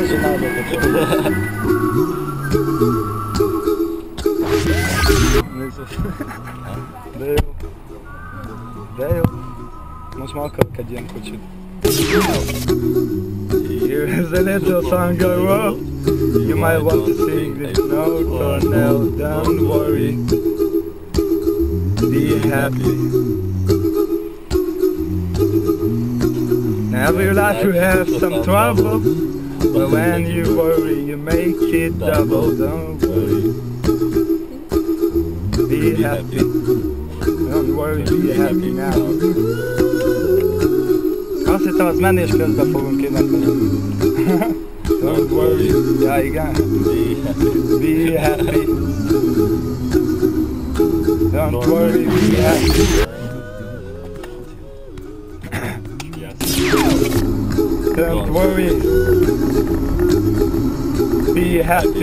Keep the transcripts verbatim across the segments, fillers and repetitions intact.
csináljatok. De jó. De jó. Most már akarok egy ilyen kocsit. Here's a little song I wrote. You might want to sing this note or no, don't worry. Be happy. Now every life you have some trouble, but when you worry you make it double. Don't worry. Be happy. Don't worry, be happy now. Azt hittem, az menés közben fogunk énekelni. Don't worry. Ja, igen. Be happy. Don't worry, be happy. Don't worry. Be happy.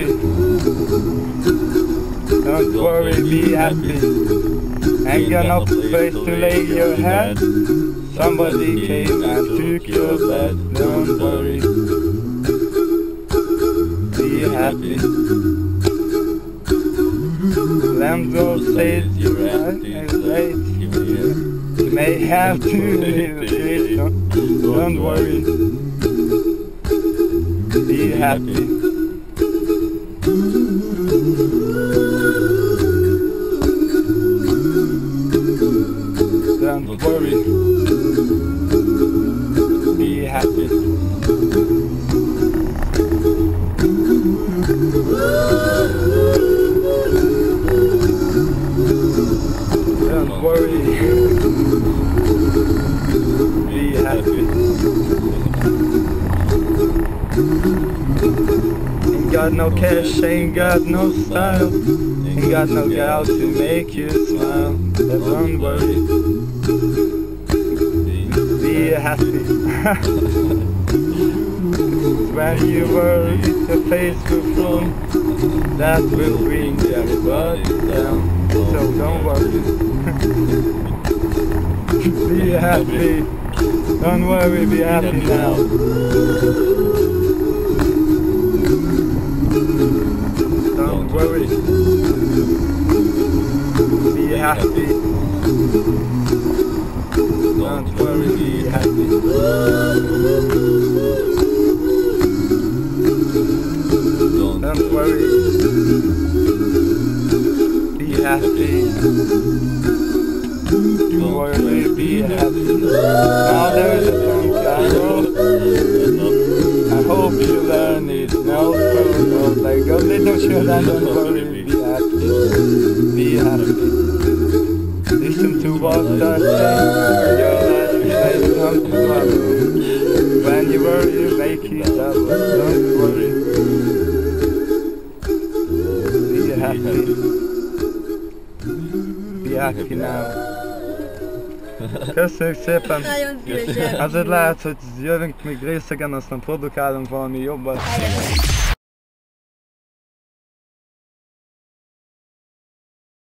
Don't worry, be happy. Ain't got no place to lay your head. Somebody came and took your bed. Don't worry. Be happy. Landlord says you're right, late. You may have to leave the street. Don't, don't worry. Be happy. Don't worry. Be happy. Don't worry. Be happy. Ain't got no cash, ain't got no style, ain't got no gal to make you smile. But don't worry. Be happy. When you worry, your face will fall. That will bring everybody down. So don't worry. Be happy. Don't worry, be happy now. Don't worry. Be happy. Don't worry, be happy. Don't worry. Be happy. Don't worry, be happy. Now there is a song I wrote. I hope you learn it. No problem. Like a little children, don't worry, be happy. Be happy. Listen to what I say. Your life may come to trouble. When you worry, you make it double. Don't worry. Be happy. Be happy now. Köszönjük szépen! Nagyon szívesen! Azért lehet, hogy jövünk még részegen, aztán produkálunk valami jobbat.